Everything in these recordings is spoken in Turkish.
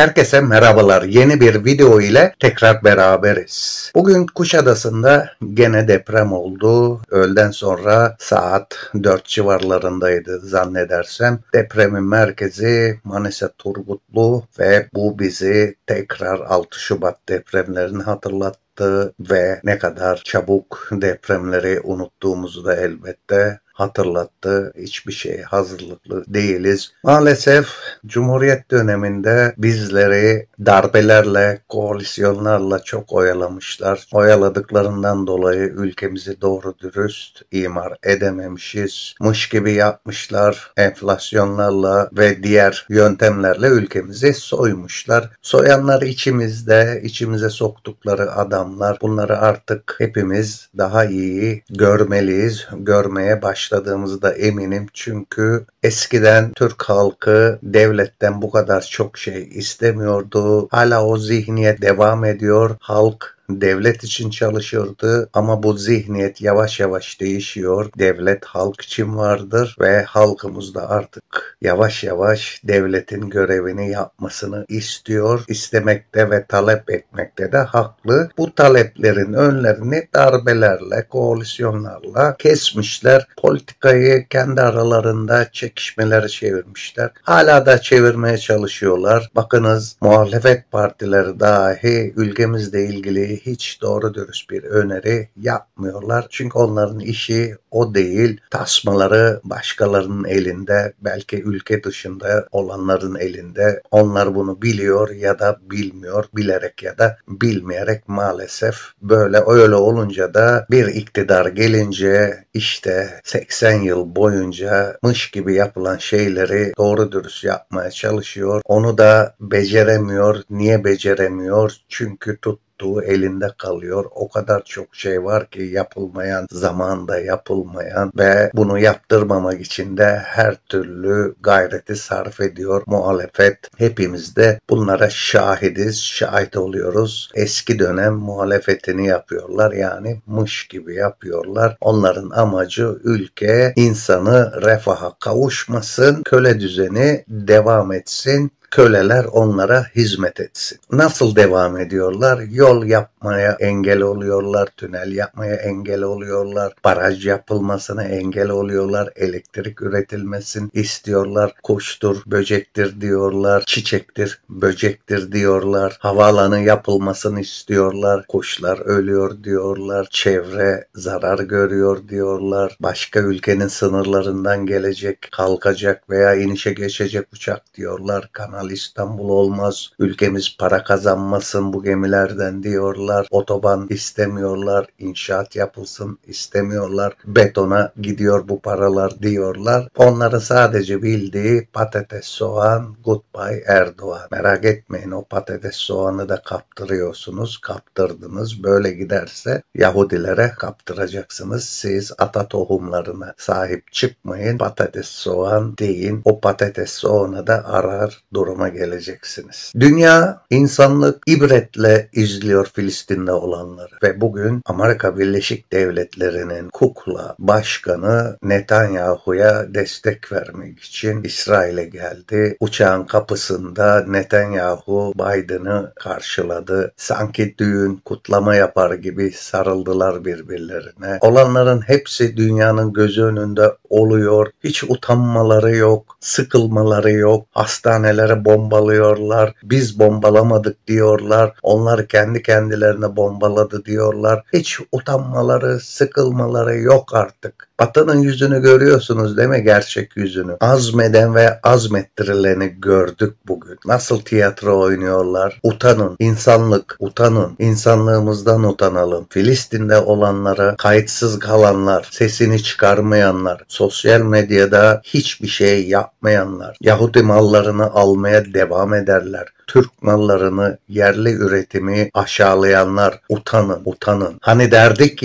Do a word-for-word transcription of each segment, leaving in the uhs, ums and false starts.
Herkese merhabalar. Yeni bir video ile tekrar beraberiz. Bugün Kuşadası'nda gene deprem oldu. Öğleden sonra saat dört civarlarındaydı zannedersem. Depremin merkezi Manisa Turgutlu ve bu bizi tekrar altı Şubat depremlerini hatırlattı ve ne kadar çabuk depremleri unuttuğumuzu da elbette hatırlattı. Hiçbir şeye hazırlıklı değiliz. Maalesef Cumhuriyet döneminde bizleri darbelerle, koalisyonlarla çok oyalamışlar. Oyaladıklarından dolayı ülkemizi doğru dürüst imar edememişiz. Mış gibi yapmışlar. Enflasyonlarla ve diğer yöntemlerle ülkemizi soymuşlar. Soyanlar içimizde, içimize soktukları adamlar. Bunları artık hepimiz daha iyi görmeliyiz. Görmeye başladık. Başladığımızda eminim, çünkü eskiden Türk halkı devletten bu kadar çok şey istemiyordu. Hala o zihniyet devam ediyor. Halk devlet için çalışırdı ama bu zihniyet yavaş yavaş değişiyor. Devlet halk için vardır ve halkımız da artık yavaş yavaş devletin görevini yapmasını istiyor. İstemekte ve talep etmekte de haklı. Bu taleplerin önlerini darbelerle, koalisyonlarla kesmişler. Politikayı kendi aralarında çekişmelere çevirmişler. Hala da çevirmeye çalışıyorlar. Bakınız, muhalefet partileri dahi ülkemizle ilgili hiç doğru dürüst bir öneri yapmıyorlar. Çünkü onların işi o değil. Tasmaları başkalarının elinde, belki ülke dışında olanların elinde. Onlar bunu biliyor ya da bilmiyor. Bilerek ya da bilmeyerek maalesef böyle. Öyle olunca da bir iktidar gelince işte seksen yıl boyunca mış gibi yapılan şeyleri doğru dürüst yapmaya çalışıyor. Onu da beceremiyor. Niye beceremiyor? Çünkü tut elinde kalıyor. O kadar çok şey var ki yapılmayan, zamanda yapılmayan ve bunu yaptırmamak için de her türlü gayreti sarf ediyor muhalefet. Hepimiz de bunlara şahidiz, şahit oluyoruz. Eski dönem muhalefetini yapıyorlar, yani mış gibi yapıyorlar. Onların amacı ülke, insanı refaha kavuşmasın, köle düzeni devam etsin. Köleler onlara hizmet etsin. Nasıl devam ediyorlar? Yol yapmaya engel oluyorlar, tünel yapmaya engel oluyorlar, baraj yapılmasına engel oluyorlar, elektrik üretilmesin istiyorlar, kuştur, böcektir diyorlar, çiçektir, böcektir diyorlar, havaalanı yapılmasını istiyorlar, kuşlar ölüyor diyorlar, çevre zarar görüyor diyorlar, başka ülkenin sınırlarından gelecek, kalkacak veya inişe geçecek uçak diyorlar, kanal İstanbul olmaz, ülkemiz para kazanmasın bu gemilerden diyorlar, otoban istemiyorlar, inşaat yapılsın istemiyorlar, betona gidiyor bu paralar diyorlar. Onların sadece bildiği patates, soğan, goodbye Erdoğan. Merak etmeyin, o patates soğanı da kaptırıyorsunuz, kaptırdınız. Böyle giderse Yahudilere kaptıracaksınız. Siz ata tohumlarına sahip çıkmayın, patates soğan deyin, o patates soğanı da arar duruma geleceksiniz. Dünya, insanlık ibretle izliyor Filistin'de olanları ve bugün Amerika Birleşik Devletleri'nin kukla başkanı Netanyahu'ya destek vermek için İsrail'e geldi. Uçağın kapısında Netanyahu Biden'ı karşıladı. Sanki düğün, kutlama yapar gibi sarıldılar birbirlerine. Olanların hepsi dünyanın gözü önünde oluyor. Hiç utanmaları yok, sıkılmaları yok. Hastanelere bombalıyorlar. Biz bombalamadık diyorlar. Onlar kendi kendilerine bombaladı diyorlar. Hiç utanmaları, sıkılmaları yok artık. Batı'nın yüzünü görüyorsunuz değil mi? Gerçek yüzünü. Azmeden ve azmettirileni gördük bugün. Nasıl tiyatro oynuyorlar? Utanın. İnsanlık. Utanın. İnsanlığımızdan utanalım. Filistin'de olanlara kayıtsız kalanlar, sesini çıkarmayanlar, sosyal medyada hiçbir şey yapmayanlar, Yahudi mallarını almaya devam ederler. Türk mallarını, yerli üretimi aşağılayanlar utanın, utanın. Hani derdik ya,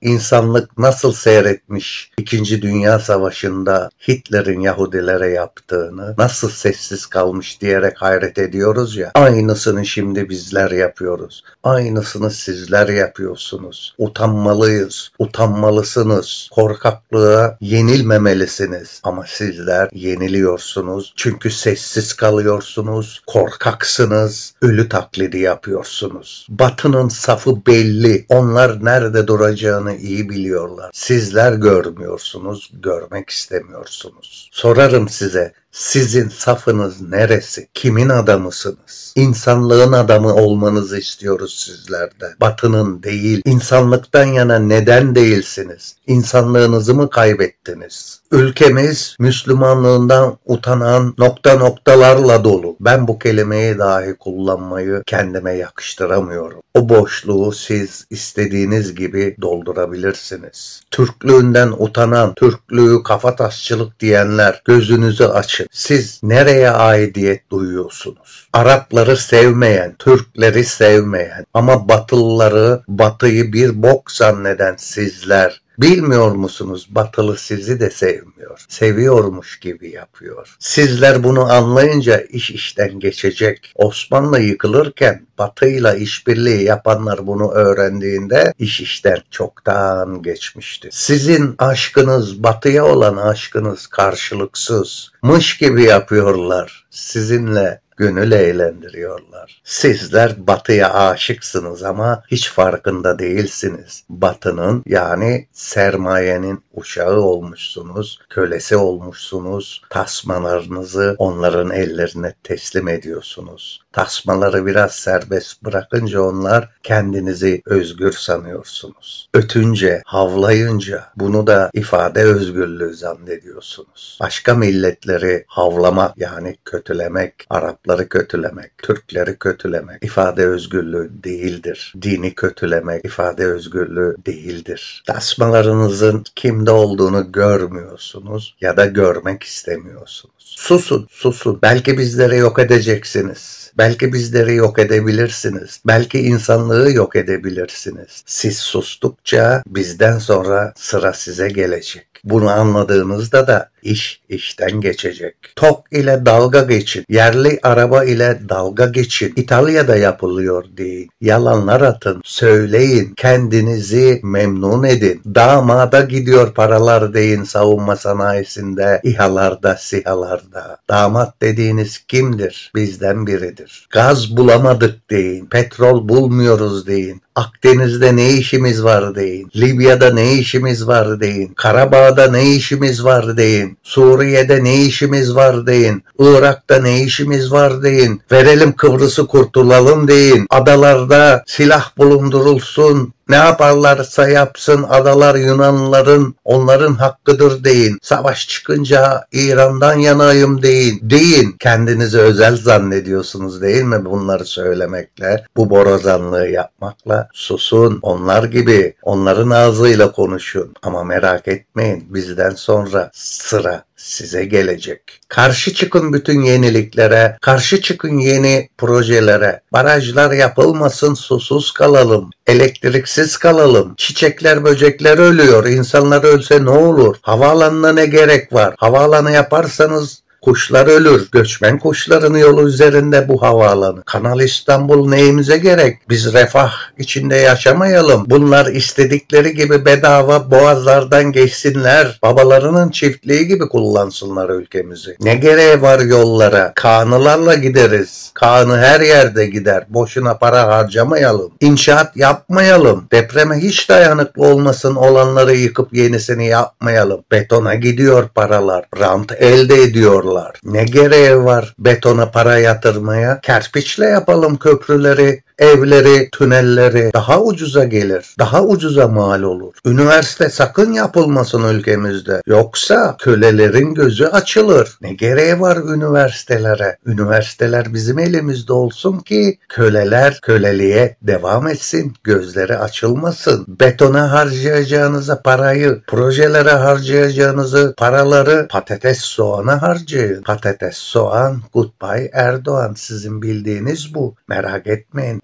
insanlık nasıl seyretmiş İkinci Dünya Savaşı'nda Hitler'in Yahudilere yaptığını, nasıl sessiz kalmış diyerek hayret ediyoruz ya. Aynısını şimdi bizler yapıyoruz. Aynısını sizler yapıyorsunuz. Utanmalıyız, utanmalısınız. Korkaklığa yenilmemelisiniz. Ama sizler yeniliyorsunuz. Çünkü sessiz kalıyorsunuz, korkaksınız, ölü taklidi yapıyorsunuz. Batı'nın safı belli. Onlar nerede duracağını iyi biliyorlar. Sizler görmüyorsunuz, görmek istemiyorsunuz. Sorarım size, sizin safınız neresi? Kimin adamısınız? İnsanlığın adamı olmanızı istiyoruz sizlerden. Batı'nın değil, insanlıktan yana neden değilsiniz? İnsanlığınızı mı kaybettiniz? Ülkemiz Müslümanlığından utanan nokta noktalarla dolu. Ben bu kelimeyi dahi kullanmayı kendime yakıştıramıyorum. O boşluğu siz istediğiniz gibi doldurabilirsiniz. Türklüğünden utanan, Türklüğü kafatasçılık diyenler gözünüzü açın. Siz nereye aidiyet duyuyorsunuz? Arapları sevmeyen, Türkleri sevmeyen ama Batılıları, Batı'yı bir bok zanneden sizler bilmiyor musunuz? Batılı sizi de sevmiyor. Seviyormuş gibi yapıyor. Sizler bunu anlayınca iş işten geçecek. Osmanlı yıkılırken Batı'yla işbirliği yapanlar bunu öğrendiğinde iş işten çoktan geçmişti. Sizin aşkınız, Batı'ya olan aşkınız karşılıksız. Mış gibi yapıyorlar. Sizinle gönül eğlendiriyorlar. Sizler Batı'ya aşıksınız ama hiç farkında değilsiniz. Batı'nın yani sermayenin uşağı olmuşsunuz, kölesi olmuşsunuz, tasmalarınızı onların ellerine teslim ediyorsunuz. Tasmaları biraz serbest bırakınca onlar kendinizi özgür sanıyorsunuz. Ötünce, havlayınca bunu da ifade özgürlüğü zannediyorsunuz. Başka milletleri havlamak yani kötülemek, Arapları kötülemek, Türkleri kötülemek ifade özgürlüğü değildir. Dini kötülemek ifade özgürlüğü değildir. Tasmalarınızın kimde olduğunu görmüyorsunuz ya da görmek istemiyorsunuz. Susun, susun. Belki bizleri yok edeceksiniz. Belki bizleri yok edebilirsiniz. Belki insanlığı yok edebilirsiniz. Siz sustukça bizden sonra sıra size gelecek. Bunu anladığınızda da iş işten geçecek. Tok ile dalga geçin. Yerli araba ile dalga geçin. İtalya'da yapılıyor deyin. Yalanlar atın. Söyleyin. Kendinizi memnun edin. Damada gidiyor paralar deyin savunma sanayisinde, İHA'larda, SİHA'larda. Damat dediğiniz kimdir? Bizden biridir. Gaz bulamadık deyin. Petrol bulmuyoruz deyin. Akdeniz'de ne işimiz var deyin. Libya'da ne işimiz var deyin. Karabağ'da ne işimiz var deyin. Suriye'de ne işimiz var deyin. Irak'ta ne işimiz var deyin. Verelim Kıbrıs'ı kurtulalım deyin. Adalarda silah bulundurulsun. Ne yaparlarsa yapsın adalar Yunanlıların, onların hakkıdır deyin. Savaş çıkınca İran'dan yanayım deyin. Deyin. Kendinizi özel zannediyorsunuz değil mi bunları söylemekle? Bu borazanlığı yapmakla. Susun. Onlar gibi. Onların ağzıyla konuşun. Ama merak etmeyin. Bizden sonra sıra size gelecek. Karşı çıkın bütün yeniliklere, karşı çıkın yeni projelere. Barajlar yapılmasın, susuz kalalım. Elektriksiz kalalım. Çiçekler, böcekler ölüyor. İnsanlar ölse ne olur? Havaalanına ne gerek var? Havaalanı yaparsanız kuşlar ölür. Göçmen kuşların yolu üzerinde bu havaalanı. Kanal İstanbul neyimize gerek? Biz refah içinde yaşamayalım. Bunlar istedikleri gibi bedava boğazlardan geçsinler. Babalarının çiftliği gibi kullansınlar ülkemizi. Ne gereği var yollara? Kanılarla gideriz. Kanı her yerde gider. Boşuna para harcamayalım. İnşaat yapmayalım. Depreme hiç dayanıklı olmasın olanları yıkıp yenisini yapmayalım. Betona gidiyor paralar. Rant elde ediyorlar. Ne gereği var betona para yatırmaya? Kerpiçle yapalım köprüleri, evleri, tünelleri. Daha ucuza gelir. Daha ucuza mal olur. Üniversite sakın yapılmasın ülkemizde. Yoksa kölelerin gözü açılır. Ne gereği var üniversitelere? Üniversiteler bizim elimizde olsun ki köleler köleliğe devam etsin. Gözleri açılmasın. Betona harcayacağınıza parayı, projelere harcayacağınızı paraları patates soğana harcayın. Patates soğan, goodbye Erdoğan. Sizin bildiğiniz bu. Merak etmeyin.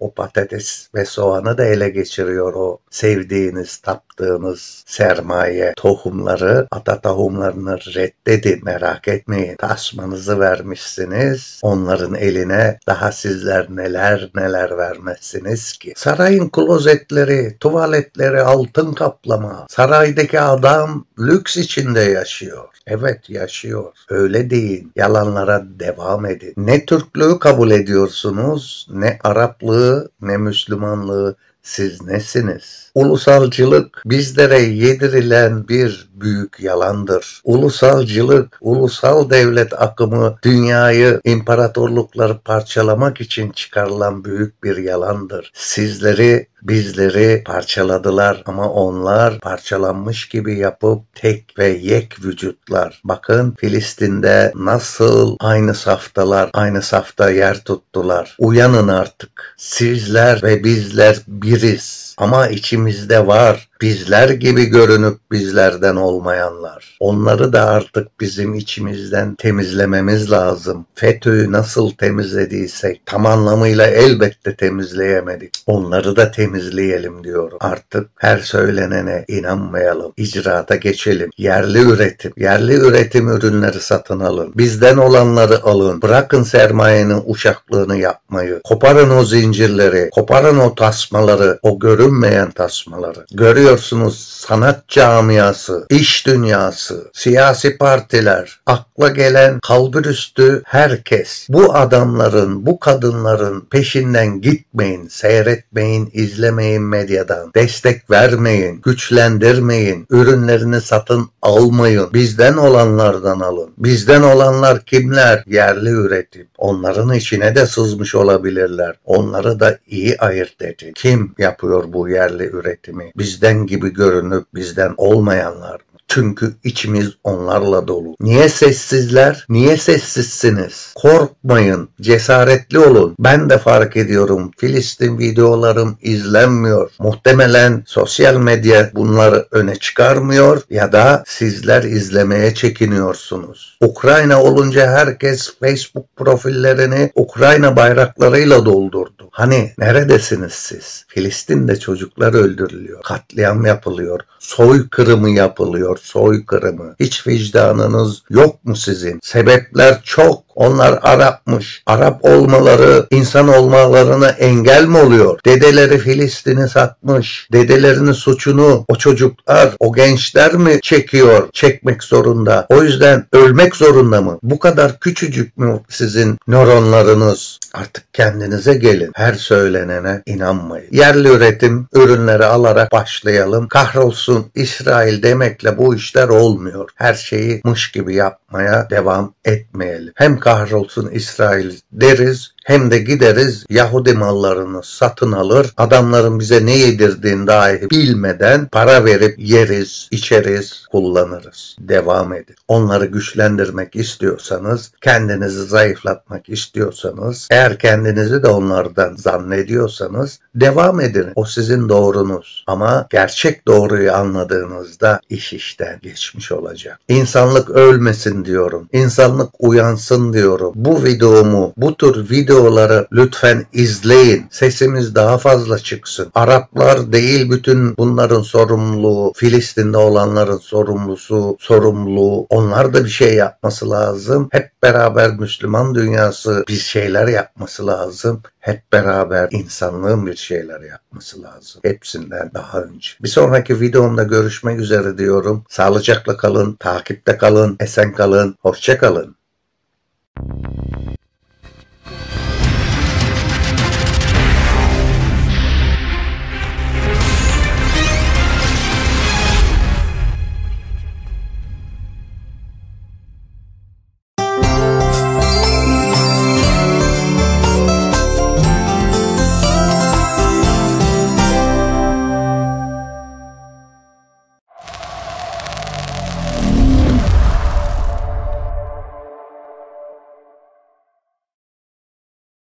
o patates ve soğanı da ele geçiriyor o sevdiğiniz, taptığınız sermaye tohumları. Ata tohumlarını reddedin, merak etmeyin. Tasmanızı vermişsiniz onların eline, daha sizler neler neler vermezsiniz ki. Sarayın klozetleri, tuvaletleri altın kaplama. Saraydaki adam lüks içinde yaşıyor. Evet, yaşıyor. Öyle deyin. Yalanlara devam edin. Ne Türklüğü kabul ediyorsunuz, ne Araplığı, ne Müslümanlığı. Siz nesiniz? Ulusalcılık bizlere yedirilen bir büyük yalandır. Ulusalcılık, ulusal devlet akımı dünyayı, imparatorlukları parçalamak için çıkarılan büyük bir yalandır. Sizleri, bizleri parçaladılar ama onlar parçalanmış gibi yapıp tek ve yek vücutlar. Bakın Filistin'de nasıl aynı saftalar, aynı safta yer tuttular. Uyanın artık. Sizler ve bizler biriz. Ama içimizde var bizler gibi görünüp bizlerden olmayanlar. Onları da artık bizim içimizden temizlememiz lazım. FETÖ'yü nasıl temizlediysek tam anlamıyla elbette temizleyemedik. Onları da temizleyelim diyorum. Artık her söylenene inanmayalım. İcraata geçelim. Yerli üretim, yerli üretim ürünleri satın alın. Bizden olanları alın. Bırakın sermayenin uşaklığını yapmayı. Koparın o zincirleri, koparın o tasmaları, o görünmeyen tasmaları. Görüyor sanat camiası, iş dünyası, siyasi partiler, akla gelen kalburüstü herkes. Bu adamların, bu kadınların peşinden gitmeyin, seyretmeyin, izlemeyin medyadan. Destek vermeyin, güçlendirmeyin, ürünlerini satın almayın. Bizden olanlardan alın. Bizden olanlar kimler? Yerli üretim. Onların içine de sızmış olabilirler. Onları da iyi ayırt edin. Kim yapıyor bu yerli üretimi? Bizden gibi görünüp bizden olmayanlar. Çünkü içimiz onlarla dolu. Niye sessizler? Niye sessizsiniz? Korkmayın, cesaretli olun. Ben de fark ediyorum. Filistin videolarım izlenmiyor. Muhtemelen sosyal medya bunları öne çıkarmıyor ya da sizler izlemeye çekiniyorsunuz. Ukrayna olunca herkes Facebook profillerini Ukrayna bayraklarıyla doldurdu. Hani neredesiniz siz? Filistin'de çocuklar öldürülüyor. Katliam yapılıyor. Soykırımı yapılıyor. Soykırımı. Hiç vicdanınız yok mu sizin? Sebepler çok. Onlar Arapmış. Arap olmaları insan olmalarına engel mi oluyor? Dedeleri Filistin'i satmış. Dedelerinin suçunu o çocuklar, o gençler mi çekiyor? Çekmek zorunda. O yüzden ölmek zorunda mı? Bu kadar küçücük mü sizin nöronlarınız? Artık kendinize gelin. Her söylenene inanmayın. Yerli üretim ürünleri alarak başlayalım. Kahrolsun İsrail demekle bu işler olmuyor. Her şeyi mış gibi yapmaya devam etmeyelim. Hem kahrolsun İsrail deriz hem de gideriz Yahudi mallarını satın alır. Adamların bize ne yedirdiğini dahi bilmeden para verip yeriz, içeriz, kullanırız. Devam edin. Onları güçlendirmek istiyorsanız, kendinizi zayıflatmak istiyorsanız, eğer kendinizi de onlardan zannediyorsanız devam edin. O sizin doğrunuz. Ama gerçek doğruyu anladığınızda iş işten geçmiş olacak. İnsanlık ölmesin diyorum. İnsanlık uyansın diyorum. Bu videomu, bu tür videoları lütfen izleyin. Sesimiz daha fazla çıksın. Araplar değil bütün bunların sorumluluğu, Filistin'de olanların sorumlusu, sorumluluğu. Onlar da bir şey yapması lazım. Hep beraber Müslüman dünyası bir şeyler yapması lazım. Hep beraber insanlığın bir şeyler yapması lazım. Hepsinden daha önce. Bir sonraki videomda görüşmek üzere diyorum. Sağlıcakla kalın, takipte kalın, esen kalın, hoşça kalın.